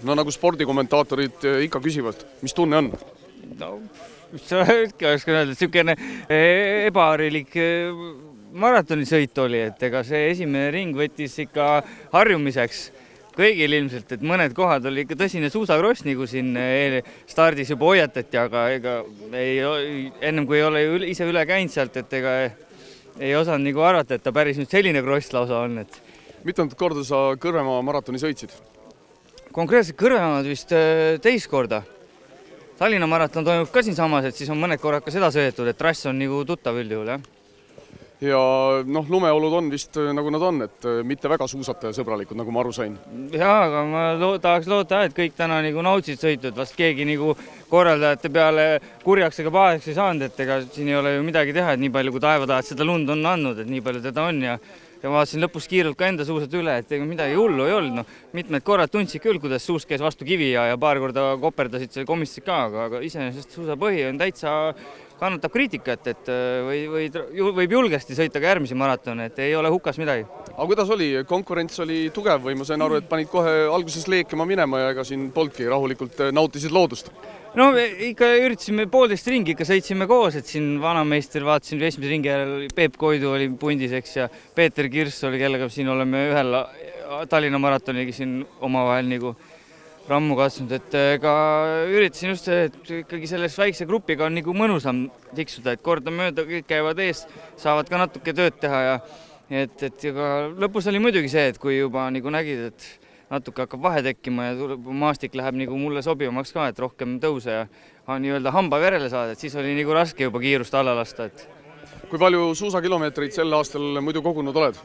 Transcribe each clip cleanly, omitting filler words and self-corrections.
No nagu spordikommentaatorid ikka küsivad, mis tunne on? No, sa oska öelda, selline ebaharilik maratonisõit oli, et ega see esimene ring võttis ikka harjumiseks kõigil ilmselt, et mõned kohad oli ikka tõsine suusakross, nagu siin stardis juba hoiatati, aga ega ennem kui ei ole ise üle käinud sealt, et ega ei osanud nagu arvata, et ta päris nüüd selline kross lausa on. Mitmendat korda sa Kõrvemaa maratoni sõitsid? Konkreetselt Kõrvemaad vist teist korda. Tallinna maraton toimub ka siin samas, et siis on mõned korrad ka seda sõetud, et trass on nagu tuttav üldjuhul, jah. Ja lumeolud on vist nagu nad on, et mitte väga suusataja sõbralikud, nagu ma aru sain. Jaa, aga ma tahaks loota, et kõik täna nagu nautsid sõitud, vast keegi nagu korraldajate peale kurjaks ega paheks ei saanud, et ega siin ei ole ju midagi teha, et nii palju kui taevataad seda lund on andnud, et nii palju teda on ja vaatasin lõpus kiirelt ka enda suusad üle, et ega midagi hullu ei olnud. Mitmed korrad tundsid küll, kuidas suus käis vastu kivi ja paar korda koperdasid selle komissid ka, aga iseenesest suusapõhi on täitsa kannatab kriitikat, et võib julgesti sõita ka järgmisi maratone, et ei ole hukas midagi. Aga kuidas oli? Konkurents oli tugev või ma sain aru, et panid kohe alguses leekima minema ja ega siin polnudki rahulikult nautisid loodust? No ikka üritasime 1,5 ringi, ikka sõitsime koos, et siin vanameister vaatasin esimese ringi järel, Peep Koidu oli pundiseks ja Peeter Kirss oli, kellega siin oleme ühel Tallinna maratonigi siin omavahel nagu rammu katsunud, et ega üritasin just see, et ikkagi selles väikse grupiga on nagu mõnusam tiksuda, et korda mööda kõik käivad ees, saavad ka natuke tööd teha ja et lõpus oli muidugi see, et kui juba nagu nägid, et natuke hakkab vahe tekkima ja maastik läheb nagu mulle sobivamaks ka, et rohkem tõuse ja nii-öelda hamba verele saada, et siis oli nagu raske juba kiirust alla lasta. Kui palju suusakilomeetreid sel aastal muidu kogunud oled?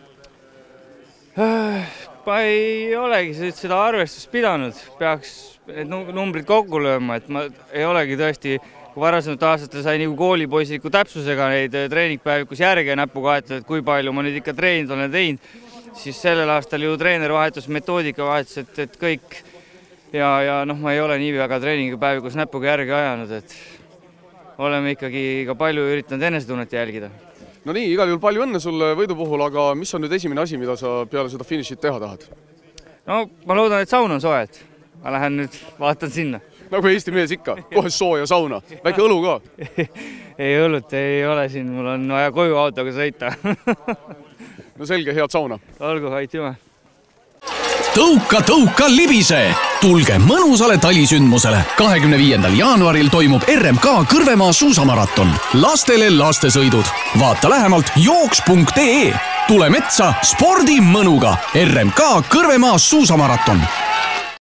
Ma ei olegi seda arvestust pidanud, peaks need numbrid kokku lööma, et ma ei olegi tõesti, kui varasemat aastatel sai nagu koolipoisiliku täpsusega neid treeningpäevikus järge näpuga aetud, et kui palju ma nüüd ikka treenid olen teinud, siis sellel aastal ju treener vahetus, metoodika vahetus, et kõik ja ma ei ole nii väga treeningipäevikus näpuga järgi ajanud, et oleme ikkagi ka palju üritanud enesetunnet jälgida. No nii, igal juhul palju õnne sulle võidu puhul, aga mis on nüüd esimene asi, mida sa peale seda finišit teha tahad? No ma loodan, et saun on soe, et ma lähen nüüd vaatan sinna. Nagu Eesti mees ikka, kohe sooja sauna, väike õlu ka? Ei õlut, ei ole siin, mul on vaja koju autoga sõita. No selge, head sauna. Olgu, aitüma. Tõuka libise! Tulge mõnusale talisündmusele. 25. jaanuaril toimub RMK Kõrvemaa suusamaraton. Lastele lastesõidud. Vaata lähemalt jooks.ee. Tule metsa spordi mõnuga. RMK Kõrvemaa suusamaraton.